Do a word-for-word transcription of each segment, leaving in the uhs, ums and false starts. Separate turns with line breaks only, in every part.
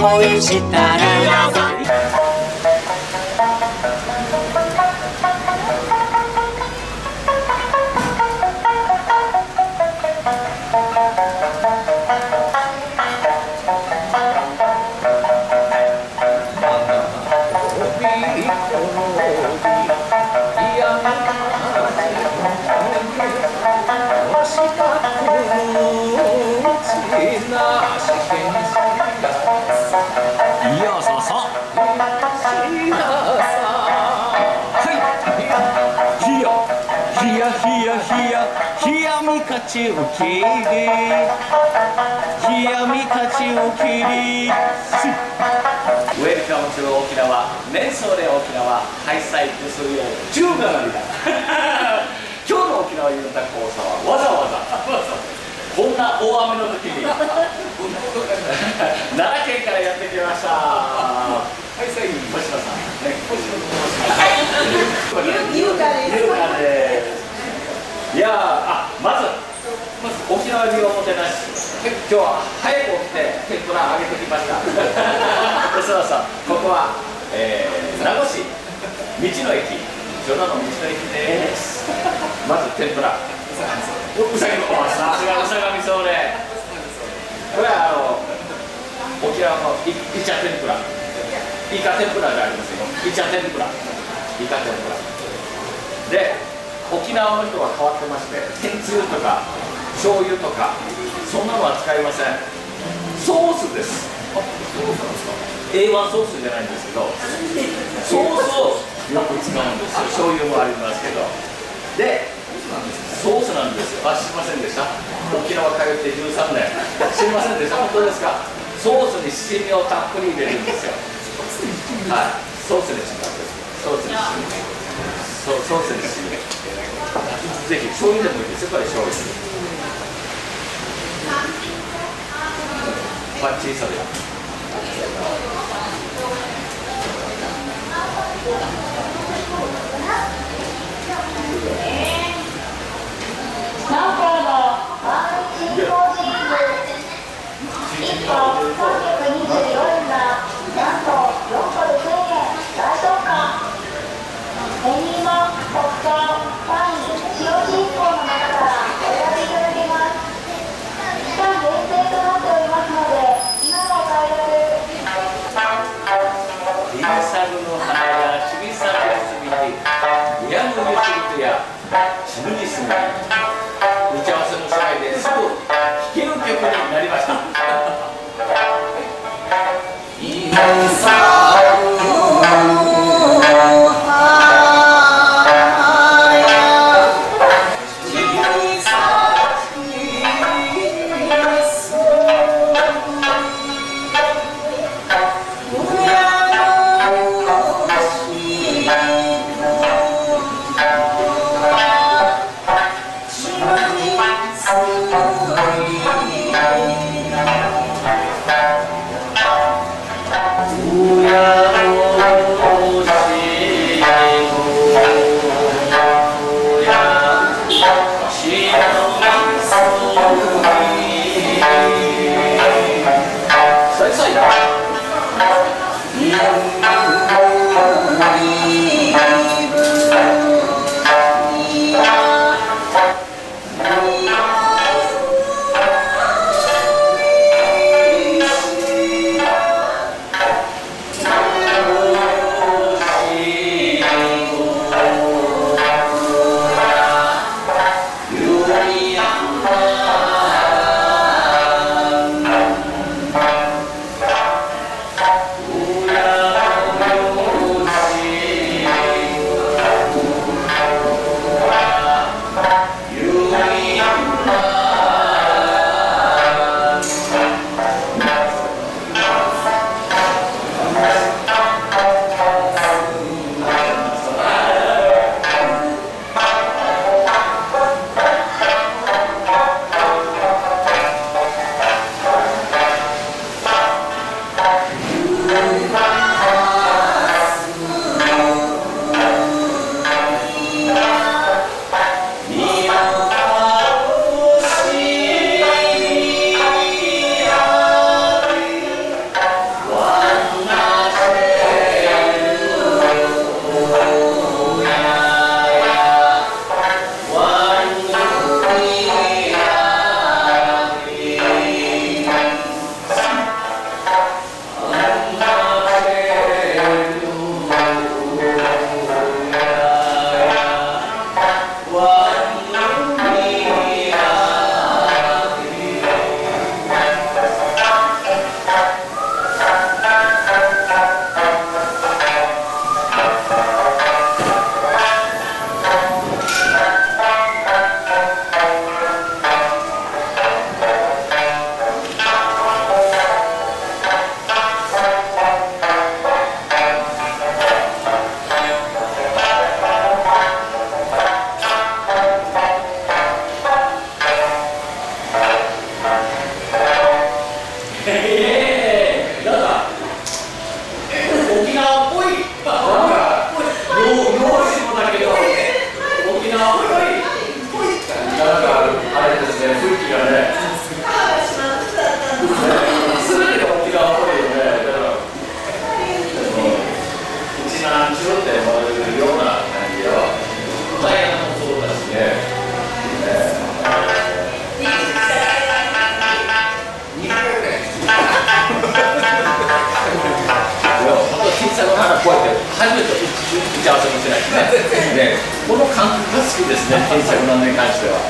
恋したらちを切り冷やみかちを切り Welcome to 沖縄瞑想で沖縄開催するよじゅうななにだ今日の沖縄ユンタ講座はわざわざこんな大雨の時に奈良県からやってきました。はい、最後に星野さん優香です。いやあ、まず沖縄におもてなし、今日は早く起きて天ぷら揚げてきましたそうそう、ここは、えー、名護市道の駅、ジョナの道の駅です。まず天ぷら、うさぎのさすがうさがみそうで、これはあの沖縄のイチャ天ぷら、イカ天ぷらじゃありませんよ、イチャ天ぷら、イカ天ぷらで、沖縄の人は変わってまして、天つゆとか醤油とかそんなのは使いません。ソースです。あ、ソースなんですか。 エーワン ソースじゃないんですけど、ソースをよく使うんですよ。醤油もありますけど、でソースなんですよ。あ、知りませんでした。沖縄通ってじゅうさんねん知りませんでした。本当ですか。ソースに七味をたっぷり入れるんですよ。はい、ソースにします。ソースにします。ソースにします。ぜひ醤油でもいいですよ。これ醤油バッチリそれ
「
初めて打ち合わせもしてないしね。ね、この感覚が好きですね、天才なんに関しては。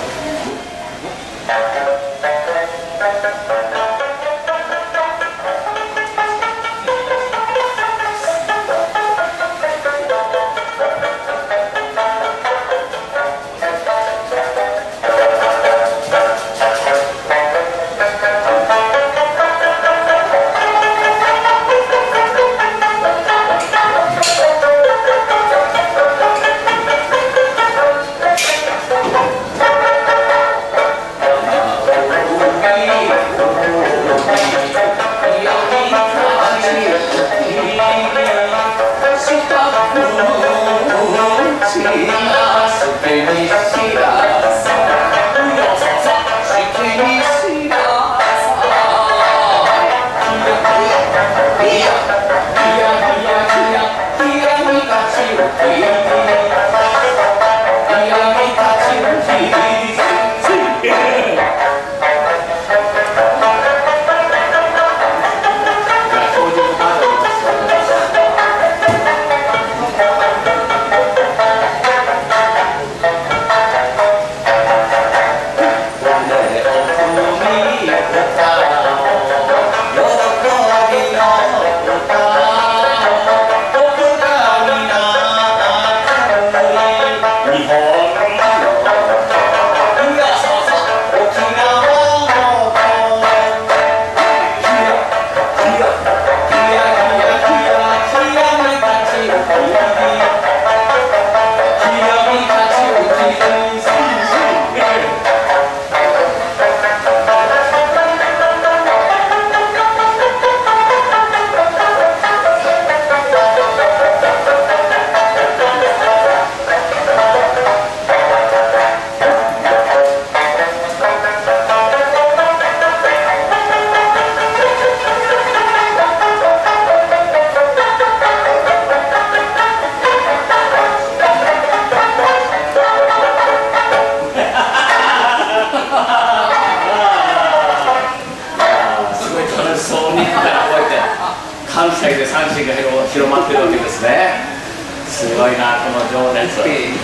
関西で三振が広まってるわけですね。すごいな、この情熱。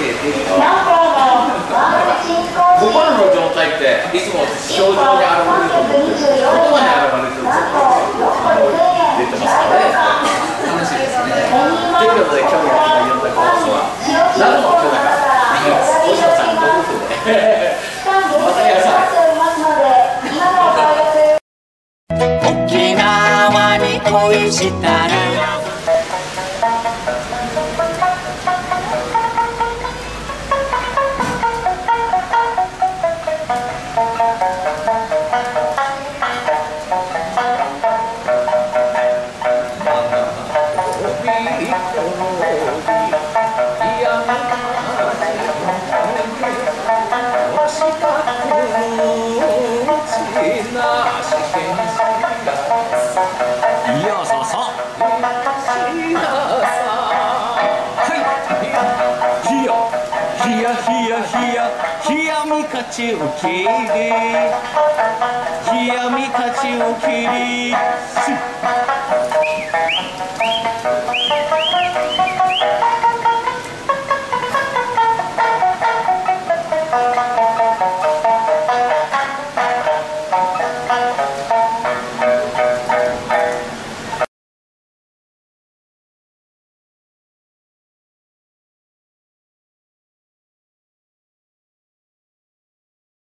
心の状態っていつも症状に現れると思うんですけど、言葉に現れると出てますからね。楽しいですね。ということで今日の読んだコースは何の今日だか大島さんご夫婦でまたやさい。
沖縄に恋したら冷やみかちを切り冷やみかちを切り